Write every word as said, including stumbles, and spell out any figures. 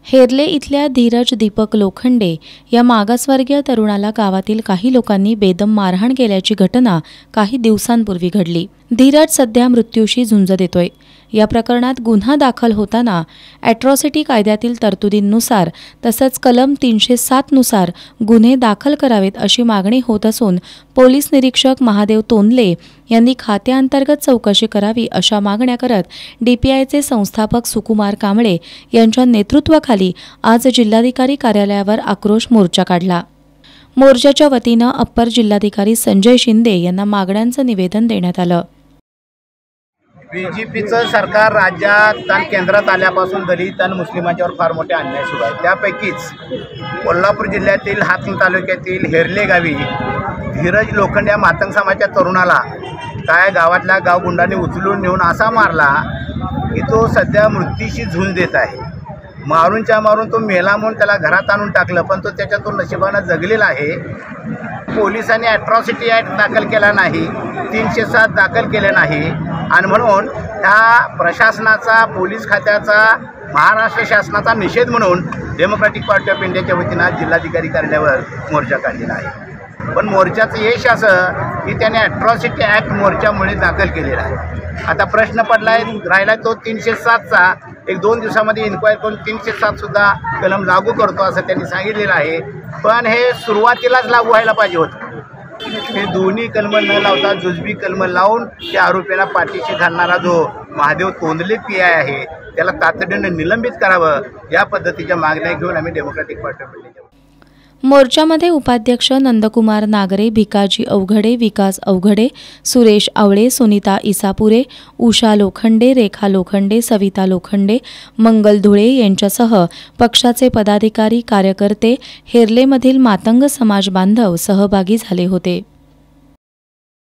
हेरले इथल्या धीरज दीपक लोखंडे या मागासवर्गीय तरुणाला गावातील काही लोकांनी बेदम मारहाण केल्याची घटना काही दिवसांपूर्वी घडली। धीरज सध्या मृत्यूशी झुंज देतोय। या प्रकरणात गुन्हा दाखल होताना ॲट्रॉसिटी कायद्यातील तरतुदींनुसार तसंच कलम तीनशे सात नुसार गुन्हे दाखल करावेत अशी मागणी होत असून पोलीस निरीक्षक महादेव तोंदले यांनी खात्याअंतर्गत चौकशी करावी अशा मागण्या करत डीपीआयचे संस्थापक सुकुमार कांबळे यांच्या नेतृत्वाखाली आज जिल्हाधिकारी कार्यालयावर आक्रोश मोर्चा काढला। मोर्चाच्या वतीनं अप्पर जिल्हाधिकारी संजय शिंदे यांना मागण्यांचं निवेदन देण्यात आलं। बीजेपीचं सरकार राज्यात आणि केंद्रात आल्यापासून दलित आणि मुस्लिमांच्यावर फार मोठे अन्याय सुरू आहे। त्यापैकीच कोल्हापूर जिल्ह्यातील हातकणंगले तालुक्यातील हेरले गावी धीरज लोखंडे या मातंग समाजाच्या तरुणाला काय गावातल्या गावगुंडांनी उचलून नेऊन असा मारला की तो सध्या मृत्यूशी झुंज देत आहे। मारूनच्या मारून तो मेला म्हणून त्याला घरात आणून टाकलं, पण तो त्याच्यातून नशिबानं जगलेला आहे। पोलिसांनी ॲट्रॉसिटी ॲक्ट दाखल केला नाही, तीनशे सात दाखल केले नाही आणि म्हणून ह्या प्रशासनाचा, पोलीस खात्याचा, महाराष्ट्र शासनाचा निषेध म्हणून डेमोक्रॅटिक पार्टी ऑफ इंडियाच्या वतीनं जिल्हाधिकारी कार्यालयावर मोर्चा काढलेला आहे। पण मोर्चाचं यश असं की त्याने ॲट्रॉसिटी ॲक्ट मोर्चामुळे दाखल केलेला आहे। आता प्रश्न पडला आहे राहिला तो तीनशे सातचा, एक दोन दिवसामध्ये इन्क्वायरी करून तीनशे सातसुद्धा कलम लागू करतो असं त्यांनी सांगितलेलं आहे। पण हे सुरुवातीलाच लागू व्हायला पाहिजे होतं। हे दोन्ही कलम न लावता जुजबी कलम लावून त्या आरोपीला पाठीशी घालणारा जो महादेव तोंदले पी आय आहे त्याला तातडीनं निलंबित करावं, या पद्धतीच्या मागण्या घेऊन आम्ही डेमोक्रॅटिक पार्टी ऑफ इंडिया मोर्चामध्ये उपाध्यक्ष नंदकुमार नागरे, भिकाजी अवघडे, विकास अवघडे, सुरेश आवळे, सुनीता इसापुरे, उषा लोखंडे, रेखा लोखंडे, सविता लोखंडे, मंगल धुळे यांच्यासह पक्षाचे पदाधिकारी, कार्यकर्ते, हेरलेमधील मातंग समाज बांधव सहभागी झाले होते।